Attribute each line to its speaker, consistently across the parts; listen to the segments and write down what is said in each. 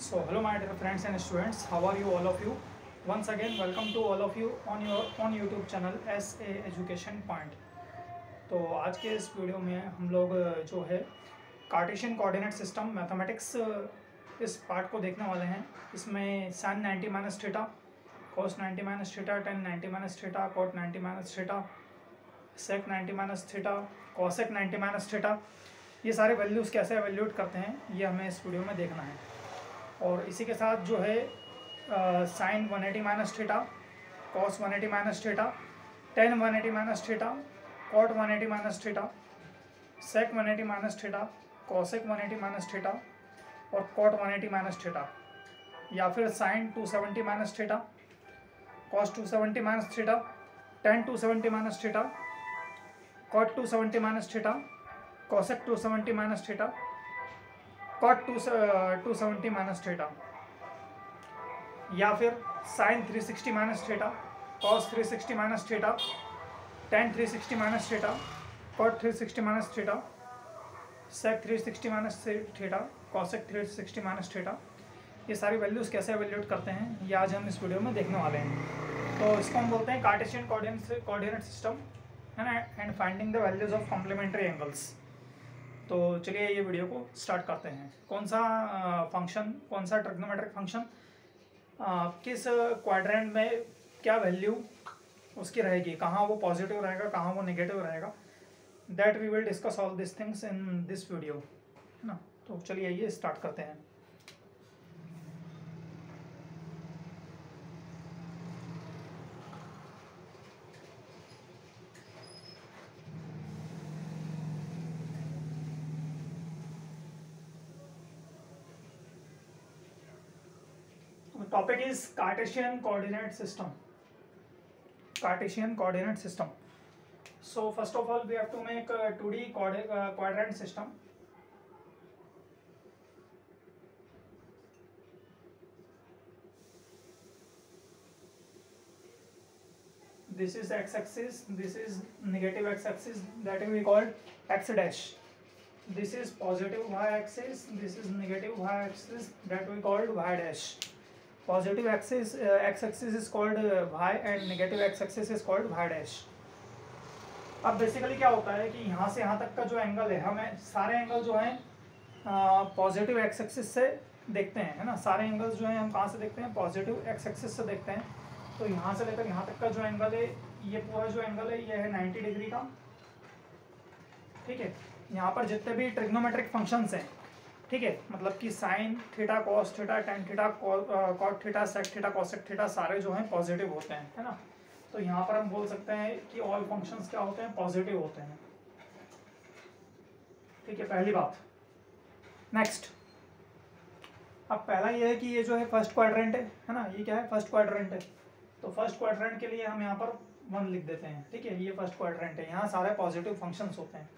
Speaker 1: So hello my dear friends and students, how are you all of you? Once again welcome to all of you on your YouTube channel SA Education Point। तो आज के इस video में हम लोग जो है Cartesian coordinate system mathematics इस पार्ट को देखने वाले हैं। इसमें sin 90 minus theta, cos 90 minus theta, tan 90 minus theta, cot 90 minus theta, sec 90 minus theta, cosec 90 minus theta, ये सारे वैल्यूज़ कैसे एवेल्यूएट करते हैं ये हमें इस वीडियो में देखना है। और इसी के साथ जो है sine 180 minus theta, cos 180 minus theta, tan 180 minus theta, cot 180 minus theta, sec 180 minus theta, cosec 180 minus theta और कॉट 180 माइनस थीटा, या फिर sine 270 minus theta, cos 270 minus theta, tan 270 minus theta, cot 270 minus theta, cosec 270 minus theta, cot 270 minus theta, या फिर sine 360 minus theta, cos 360 minus theta, ten 360 minus theta, cot 360 minus theta, sec 360 minus theta, cosec 360 minus theta. ये सारी values कैसे evaluate करते हैं ये आज हम इस वीडियो में देखने वाले हैं। तो इसको हम बोलते हैं कार्टेशियन कोऑर्डिनेट सिस्टम, है ना, and finding the values of complementary angles. तो चलिए ये वीडियो को स्टार्ट करते हैं। कौन सा फंक्शन, कौन सा ट्रिग्नोमेट्रिक फंक्शन किस क्वाड्रेंट में क्या वैल्यू उसकी रहेगी, कहाँ वो पॉजिटिव रहेगा, कहाँ वो नेगेटिव रहेगा, that we will discuss all this things in this video, है ना। तो चलिए ये स्टार्ट करते हैं। Topic is Cartesian coordinate system. Cartesian coordinate system. So first of all we have to make a 2D quadrant system. This is x-axis, this is negative x-axis, that we called x dash. This is positive y-axis, this is negative y-axis, that we called y dash. Positive axis X axis is called Y and negative X axis is called Y dash. अब basically क्या होता है कि यहाँ से यहाँ तक का जो एंगल है, हमें सारे एंगल जो हैं पॉजिटिव एक्स एक्सिस से देखते हैं, है ना। सारे एंगल्स जो हैं हम कहाँ से देखते हैं, पॉजिटिव एक्स एक्सिस से देखते हैं। तो यहाँ से लेकर यहाँ तक का जो एंगल है, ये पूरा जो एंगल है ये है 90 डिग्री का, ठीक है। यहाँ पर जितने भी ट्रिग्नोमेट्रिक फंक्शंस हैं, ठीक है, मतलब कि sine theta, cos theta, tan theta, cot theta, sec theta, cosec theta, सारे जो हैं पॉजिटिव होते हैं, है ना। तो यहाँ पर हम बोल सकते हैं कि ऑल फंक्शंस क्या होते हैं, पॉजिटिव होते हैं, ठीक है, पहली बात। नेक्स्ट, अब पहला ये है कि ये जो है फर्स्ट क्वाड्रेंट है ना, ये क्या है, फर्स्ट क्वाड्रेंट है। तो फर्स्ट क्वाड्रेंट के लिए हम यहाँ पर 1 लिख देते हैं, ठीक है, ये फर्स्ट क्वाड्रेंट है, यहाँ सारे पॉजिटिव फंक्शंस होते हैं।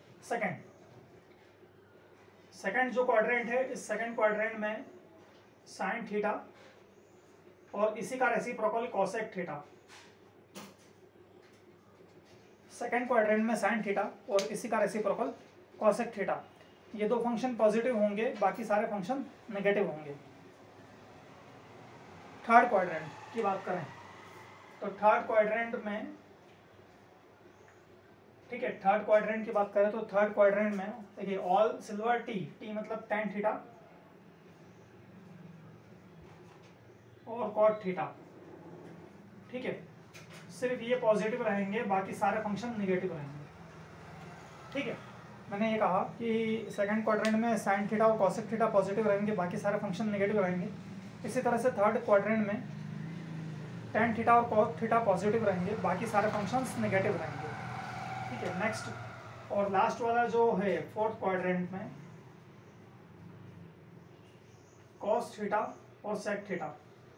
Speaker 1: सेकंड जो क्वाड्रेंट है, इस सेकंड क्वाड्रेंट में साइन थीटा और इसी का reciprocal cosec theta. Second quadrant में साइन थीटा और इसी का रेसिप्रोकल कॉसेक थीटा, ये दो फंक्शन पॉजिटिव होंगे, बाकी सारे फंक्शन नेगेटिव होंगे। थर्ड क्वाड्रेंट की बात करें तो थर्ड क्वाड्रेंट में, ठीक है, थर्ड क्वाड्रेंट की बात करें तो थर्ड क्वाड्रेंट में देखिए ऑल सिल्वर टी मतलब tan थीटा और cot थीटा, ठीक है, सिर्फ ये पॉजिटिव रहेंगे, बाकी सारे फंक्शन नेगेटिव रहेंगे, ठीक है। मैंने ये कहा कि सेकंड क्वाड्रेंट में sin थीटा और cosec थीटा पॉजिटिव रहेंगे, बाकी सारे फंक्शन नेगेटिव रहेंगे। इसी तरह से थर्ड क्वाड्रेंट में tan थीटा और cot थीटा पॉजिटिव रहेंगे, बाकी सारे फंक्शंस नेगेटिव रहेंगे, ठीक है। नेक्स्ट और लास्ट वाला जो है फोर्थ क्वाड्रेंट में कॉस थीटा और सेक थीटा,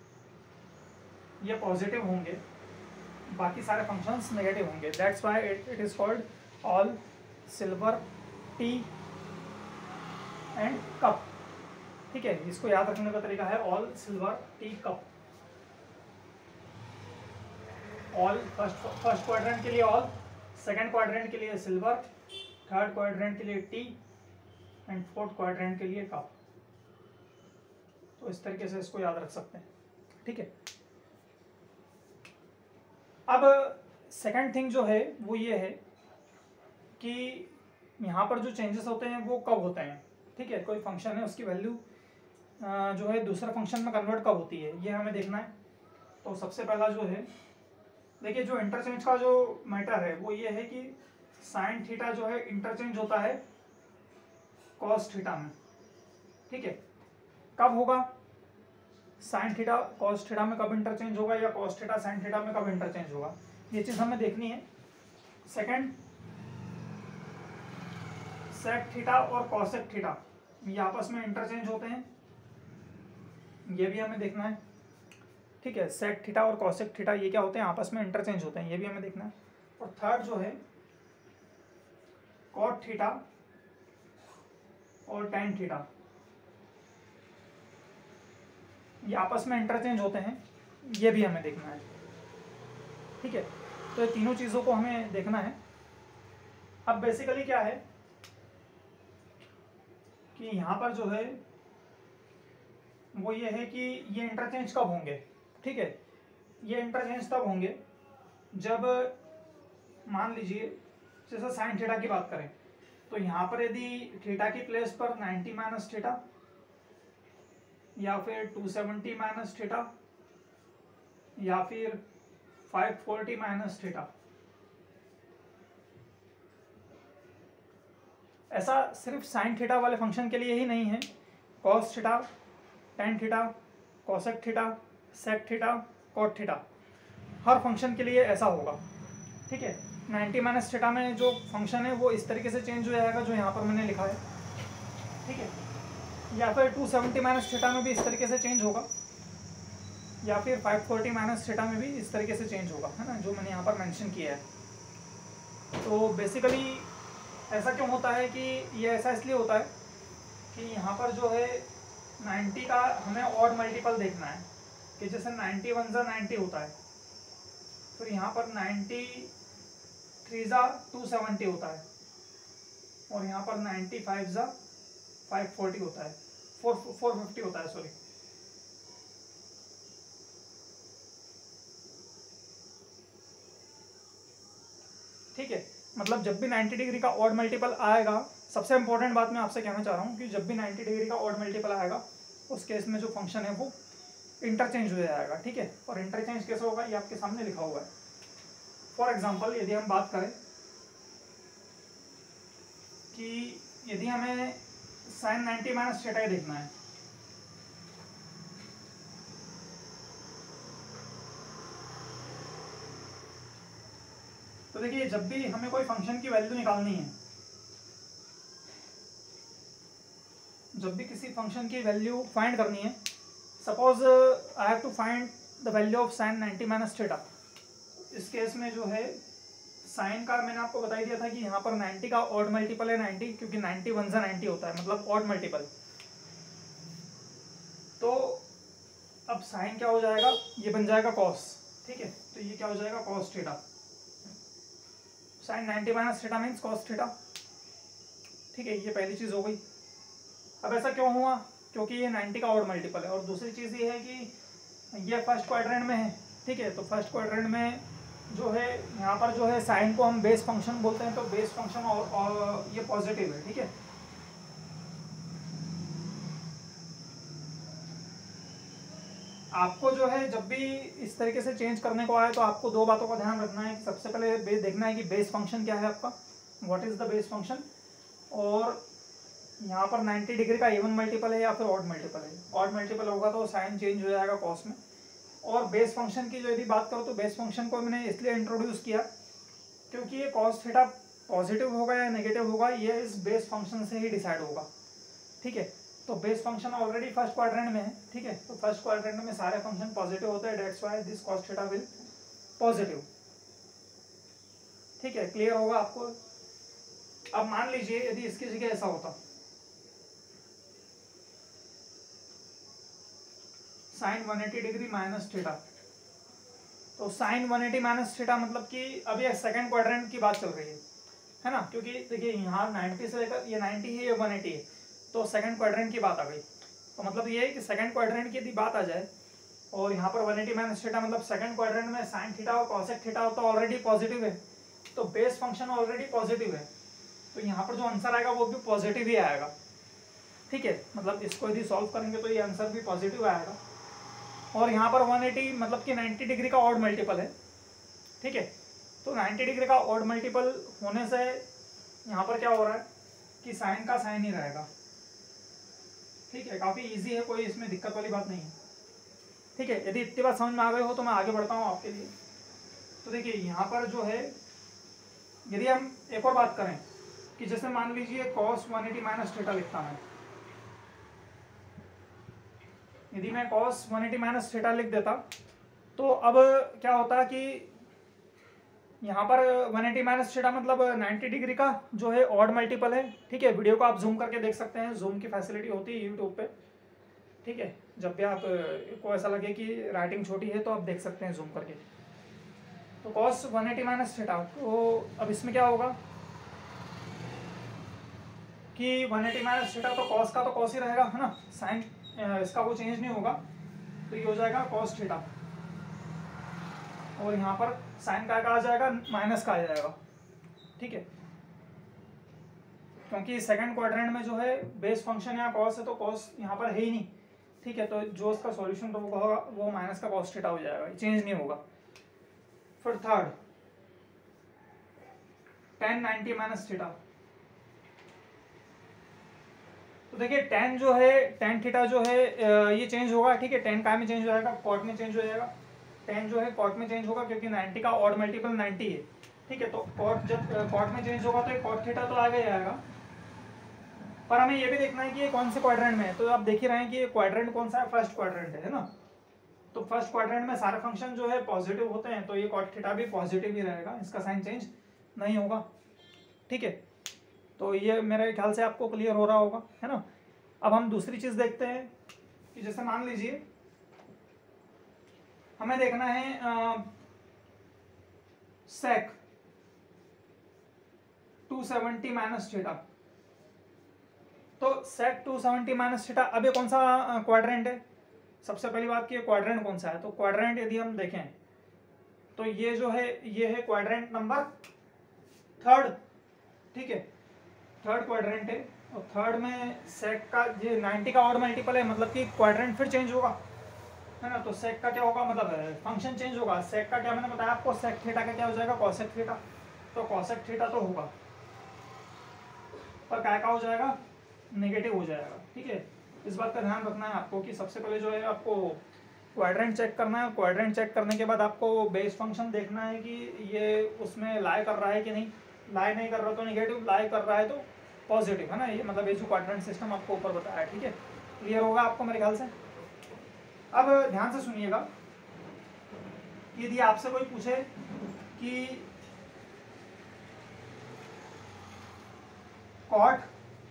Speaker 1: ये पॉजिटिव होंगे, बाकी सारे फंक्शंस नेगेटिव होंगे। That's why it is called all silver tea and cup, ठीक है। इसको याद रखने का तरीका है all silver tea cup. All first quadrant के लिए ऑल, सेकंड क्वाड्रेंट के लिए सिल्वर, थर्ड क्वाड्रेंट के लिए टी एंड फोर्थ क्वाड्रेंट के लिए कप। तो इस तरीके से इसको याद रख सकते हैं, ठीक है। अब सेकंड थिंग जो है वो ये है कि यहाँ पर जो चेंजेस होते हैं वो कब होते हैं, ठीक है। कोई फंक्शन है उसकी वैल्यू जो है दूसरा फंक्शन में कन्वर्ट कब होती है, ये हमें देखना है। तो सबसे पहला जो है, देखिए जो इंटरचेंज का जो मैटर है वो ये है कि साइन थीटा जो है इंटरचेंज होता है कॉस थीटा में, ठीक है। कब होगा साइन थीटा कॉस थीटा में, कब इंटरचेंज होगा, या कॉस थीटा साइन थीटा में कब इंटरचेंज होगा, ये चीज हमें देखनी है। सेकंड, सेक थीटा और कॉसेक थीटा ये आपस में इंटरचेंज होते हैं, ये भी हमें देखना है, ठीक है। सेक थीटा और कॉसेक थीटा ये क्या होते हैं, आपस में इंटरचेंज होते हैं, ये भी हमें देखना है। और थर्ड जो है कॉट थीटा और टैन थीटा ये आपस में इंटरचेंज होते हैं, ये भी हमें देखना है, ठीक है। तो ये तीनों चीज़ों को हमें देखना है। अब बेसिकली क्या है कि यहाँ पर जो है वो ये है कि ये इंटरचेंज कब होंगे, ठीक है। ये इंटरचेंज तब होंगे जब मान लीजिए जैसे साइन थीटा की बात करें, तो यहाँ पर यदि थीटा की प्लेस पर 90 माइनस थीटा या फिर 270 माइनस थीटा या फिर 540 माइनस थीटा, ऐसा सिर्फ साइन थीटा वाले फंक्शन के लिए ही नहीं है, cos theta, tan theta, cosec theta, sec theta, cot theta, हर फंक्शन के लिए ऐसा होगा, ठीक है। 90 माइनस थीटा में जो फंक्शन है वो इस तरीके से चेंज हो जाएगा जो यहाँ पर मैंने लिखा है, ठीक है। या फिर 270 माइनस थीटा में भी इस तरीके से चेंज होगा, या फिर 540 माइनस थीटा में भी इस तरीके से चेंज होगा, है ना, जो मैंने यहाँ पर मेंशन किया है। तो बेसिकली ऐसा क्यों होता है कि ये ऐसा इसलिए होता है कि यहाँ पर जो है 90 का हमें ऑड मल्टीपल देखना है, कि जैसे 91 जा 90 होता है, फिर यहाँ पर 93 जा 270 होता है, और यहाँ पर 95 जा 540 होता है, 450 होता है, सॉरी। ठीक है, मतलब जब भी 90 डिग्री का ऑड मल्टीपल आएगा, सबसे इंपॉर्टेंट बात मैं आपसे कहना चाह रहा हूँ कि जब भी 90 डिग्री का ऑड मल्टीपल आएगा उस केस में जो फंक्शन है वो इंटरचेंज हो जाएगा, ठीक है। और इंटरचेंज कैसे होगा ये आपके सामने लिखा हुआ है। फॉर एग्जांपल यदि हम बात करें कि यदि हमें साइन 90 माइनस थीटा देखना है, तो देखिए जब भी हमें कोई फंक्शन की वैल्यू निकालनी है, जब भी किसी फंक्शन की वैल्यू फाइंड करनी है, suppose I have to find the value of sine 90 minus theta, इस केस में जो है साइन का मैंने आपको बता दिया था कि यहाँ पर 90 का ऑड मल्टीपल है 90, क्योंकि 91 जा 90 होता है, मतलब ऑड मल्टीपल। तो अब साइन क्या हो जाएगा, ये बन जाएगा कॉस, ठीक है। तो ये क्या हो जाएगा, cos theta. Sine 90 minus theta means cos theta, ठीक है। ये पहली चीज़ हो गई। अब ऐसा क्यों हुआ, क्योंकि ये 90 का ऑड मल्टीपल है। और दूसरी चीज़ ये है कि ये फर्स्ट क्वाड्रेंट में है, ठीक है। तो फर्स्ट क्वाड्रेंट में जो है यहाँ पर जो है साइन को हम बेस फंक्शन बोलते हैं, तो बेस फंक्शन और ये पॉजिटिव है, ठीक है। आपको जो है जब भी इस तरीके से चेंज करने को आए तो आपको दो बातों का ध्यान रखना है। सबसे पहले देखना है कि बेस फंक्शन क्या है आपका, what is the base function, और यहाँ पर 90 डिग्री का इवन मल्टीपल है या फिर ऑड मल्टीपल है। ऑड मल्टीपल होगा तो साइन चेंज हो जाएगा कॉस में। और बेस फंक्शन की जो यदि बात करो तो बेस फंक्शन को मैंने इसलिए इंट्रोड्यूस किया क्योंकि ये कॉस थीटा पॉजिटिव होगा या नेगेटिव होगा ये इस बेस फंक्शन से ही डिसाइड होगा, ठीक है। तो base function already first quadrant में है, ठीक है। तो फर्स्ट क्वाड्रेंट में सारे फंक्शन पॉजिटिव होते हैं, that's why this cos theta will positive, ठीक है। क्लियर होगा आपको। अब मान लीजिए यदि इसकी जगह ऐसा होता साइन 180 डिग्री माइनस थीटा, तो साइन 180 माइनस थीटा मतलब कि अभी सेकंड क्वाड्रेंट की बात चल रही है ना, क्योंकि देखिए यहाँ 90 से लेकर ये 90 है, ये 180 है, तो सेकंड क्वाड्रेंट की बात आ गई। तो मतलब ये है कि सेकंड क्वाड्रेंट की यदि बात आ जाए और यहाँ पर 180 माइनस थीटा मतलब सेकंड क्वाड्रेंट में साइन थीटा और कॉसेक थीटा तो ऑलरेडी पॉजिटिव है, तो बेस फंक्शन ऑलरेडी पॉजिटिव है, तो यहाँ पर जो आंसर आएगा वो भी पॉजिटिव ही आएगा। ठीक है, मतलब इसको यदि सॉल्व करेंगे तो ये आंसर भी पॉजिटिव आएगा। और यहाँ पर 180 मतलब कि 90 डिग्री का ऑड मल्टीपल है। ठीक है, तो 90 डिग्री का ऑड मल्टीपल होने से यहाँ पर क्या हो रहा है कि साइन का साइन ही रहेगा। ठीक है, काफ़ी इजी है, कोई इसमें दिक्कत वाली बात नहीं है। ठीक है, यदि इतनी बात समझ में आ गई हो तो मैं आगे बढ़ता हूँ आपके लिए। तो देखिए यहाँ पर जो है यदि हम एक और बात करें कि जैसे मान लीजिए cos 180 माइनस थीटा लिखता मैं, यदि मैं cos 180 माइनस थीटा लिख देता तो अब क्या होता कि यहाँ पर 180 माइनस थीटा मतलब 90 डिग्री का जो है ऑड मल्टीपल है। ठीक है, वीडियो को आप जूम करके देख सकते हैं, जूम की फैसिलिटी होती है यूट्यूब पे। ठीक है, जब भी आप को ऐसा लगे कि राइटिंग छोटी है तो आप देख सकते हैं जूम करके। तो cos 180 माइनस थीटा, तो अब इसमें क्या होगा कि 180 माइनस थीटा तो cos का तो cos ही रहेगा, है ना, साइन इसका वो चेंज नहीं होगा, तो ये हो जाएगा cos थीटा। और यहाँ पर साइन का आ जाएगा माइनस का आ जाएगा। ठीक है, क्योंकि सेकंड क्वाड्रेंट में जो है बेस फंक्शन यहाँ cos है तो cos यहाँ पर है ही नहीं। ठीक है, तो जो इसका सॉल्यूशन तो वो होगा वो माइनस का cos थीटा हो जाएगा, चेंज नहीं होगा। फिर थर्ड tan 90 माइनस थीटा, तो देखिए tan जो है tan थीटा जो है ये चेंज होगा। ठीक है, tan काय में चेंज हो जाएगा, कॉट में चेंज हो जाएगा। tan जो है कॉट में चेंज होगा क्योंकि 90 का ऑड मल्टीपल 90 है। ठीक है, तो कॉट जब कॉट में चेंज होगा तो ये cot थीटा तो आगे आएगा, पर हमें ये भी देखना है कि ये कौन से क्वाड्रेंट में है। तो आप देख ही रहे हैं कि ये क्वाड्रेंट कौन सा है, फर्स्ट क्वाड्रेंट है ना। तो फर्स्ट क्वाड्रेंट में सारे फंक्शन जो है पॉजिटिव होते हैं, तो ये cot थीटा भी पॉजिटिव ही रहेगा, इसका साइन चेंज नहीं होगा। ठीक है, तो ये मेरे ख्याल से आपको क्लियर हो रहा होगा, है ना। अब हम दूसरी चीज देखते हैं कि जैसे मान लीजिए हमें देखना है sec 270 माइनस थीटा। तो sec 270 माइनस थीटा, अब ये कौन सा क्वाड्रेंट है। सबसे पहली बात कि क्वाड्रेंट कौन सा है, तो क्वाड्रेंट यदि हम देखें तो ये जो है ये है क्वाड्रेंट नंबर थर्ड। ठीक है, थर्ड क्वाड्रेंट है, और थर्ड में sec का ये 90 का ऑड मल्टीपल है, मतलब कि क्वाड्रेंट फिर चेंज होगा, है ना। तो sec का क्या होगा, मतलब फंक्शन चेंज होगा। sec का क्या मैंने बताया आपको, sec थीटा का क्या हो जाएगा, cosec थीटा। तो cosec थीटा तो होगा, पर क्या हो जाएगा, नेगेटिव हो जाएगा। ठीक है, इस बात का ध्यान रखना है आपको कि सबसे पहले जो है आपको क्वाड्रेंट चेक करना है। क्वाड्रेंट चेक करने के बाद आपको बेस फंक्शन देखना है कि ये उसमें लाई कर रहा है कि नहीं। लाई नहीं कर रहा तो नेगेटिव, लाई कर रहा है तो पॉजिटिव, है ना। ये मतलब ये जो क्वाड्रेंट सिस्टम आपको ऊपर बताया है। ठीक है, क्लियर होगा आपको मेरे ख्याल से। अब ध्यान से सुनिएगा, यदि आपसे कोई पूछे कि cot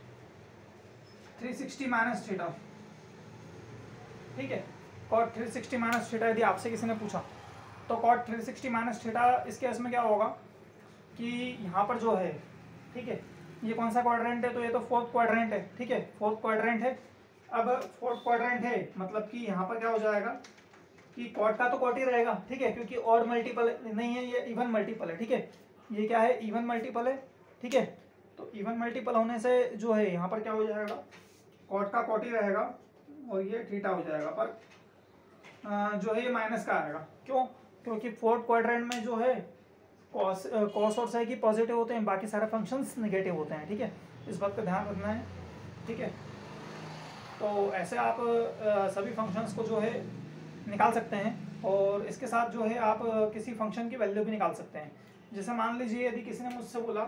Speaker 1: 360 माइनस थीटा, ठीक है, cot 360 माइनस थीटा यदि आपसे किसी ने पूछा तो cot 360 माइनस थीटा इस केस में क्या होगा कि यहाँ पर जो है, ठीक है, ये कौन सा क्वाड्रेंट है, तो ये तो फोर्थ क्वाड्रेंट है। ठीक है, फोर्थ क्वाड्रेंट है। अब फोर्थ क्वाड्रेंट है मतलब कि यहाँ पर क्या हो जाएगा कि कॉट का तो कॉट ही रहेगा। ठीक है, क्योंकि और मल्टीपल नहीं है, ये इवन मल्टीपल है। ठीक है, ये क्या है, इवन मल्टीपल है। ठीक है, तो इवन मल्टीपल होने से जो है यहाँ पर क्या हो जाएगा, कॉट का कॉट ही रहेगा और ये थीटा हो जाएगा, पर जो है ये माइनस का आएगा। क्यों, क्योंकि फोर्थ क्वाड्रेंट में जो है कॉस और साइन पॉजिटिव होते हैं, बाकी सारे फंक्शंस नेगेटिव होते हैं। ठीक है, इस बात का ध्यान रखना है। ठीक है, तो ऐसे आप सभी फंक्शंस को जो है निकाल सकते हैं, और इसके साथ जो है आप किसी फंक्शन की वैल्यू भी निकाल सकते हैं। जैसे मान लीजिए यदि किसी ने मुझसे बोला,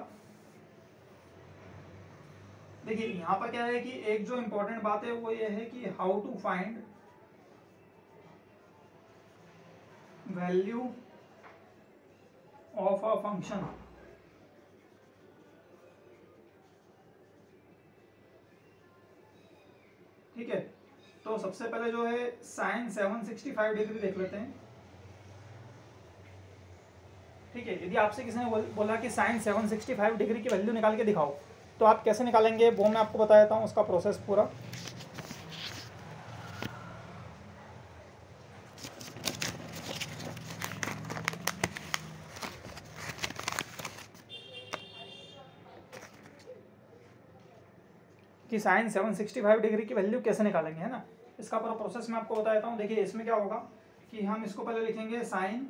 Speaker 1: देखिए यहाँ पर क्या है कि एक जो इम्पोर्टेंट बात है वो ये है कि how to find value of a function. ठीक है, तो सबसे पहले जो है साइन 765 डिग्री देख लेते हैं। ठीक है, यदि आपसे किसी ने बोला कि साइन 765 डिग्री की वैल्यू निकाल के दिखाओ, तो आप कैसे निकालेंगे वो मैं आपको बता देता हूँ उसका प्रोसेस पूरा। कि साइन 765 डिग्री की वैल्यू कैसे निकालेंगे, है ना। इसका पूरा प्रोसेस मैं आपको बता देता हूँ। देखिए इसमें क्या होगा कि हम इसको पहले लिखेंगे साइन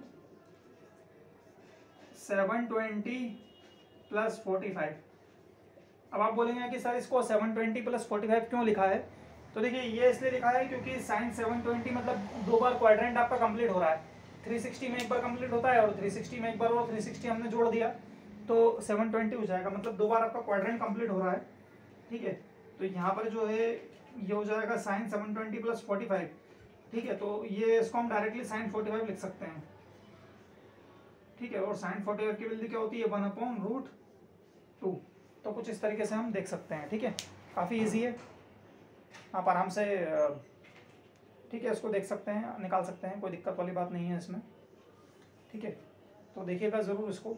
Speaker 1: 720 प्लस 45। अब आप बोलेंगे कि सर इसको 720 प्लस 45 क्यों लिखा है, तो देखिए ये इसलिए लिखा है क्योंकि साइन 720 मतलब 2 बार क्वाड्रेंट आपका कंप्लीट हो रहा है। 360 में एक बार कंप्लीट होता है और 360 में एक बार, और 360 हमने जोड़ दिया तो 720 हो जाएगा, मतलब 2 बार आपका क्वाड्रेंट कंप्लीट हो रहा है, ठीक है। तो यहाँ पर जो है ये हो जाएगा साइन 720 प्लस 45, ठीक है। तो ये इसको हम डायरेक्टली साइन 45 लिख सकते हैं, ठीक है। और साइन 45 की वैल्यू क्या होती है 1/√2। तो कुछ इस तरीके से हम देख सकते हैं, ठीक है। काफ़ी इजी है, आप आराम से ठीक है इसको देख सकते हैं, निकाल सकते हैं, कोई दिक्कत वाली बात नहीं है इसमें, ठीक है। तो देखिएगा ज़रूर इसको,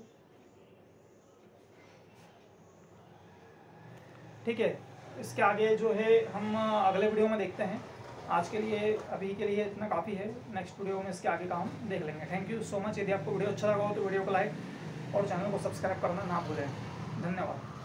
Speaker 1: ठीक है। इसके आगे जो है हम अगले वीडियो में देखते हैं। आज के लिए अभी के लिए इतना काफ़ी है, नेक्स्ट वीडियो में इसके आगे का हम देख लेंगे। Thank you so much. यदि आपको वीडियो अच्छा लगा हो तो वीडियो को लाइक और चैनल को सब्सक्राइब करना ना भूलें। धन्यवाद।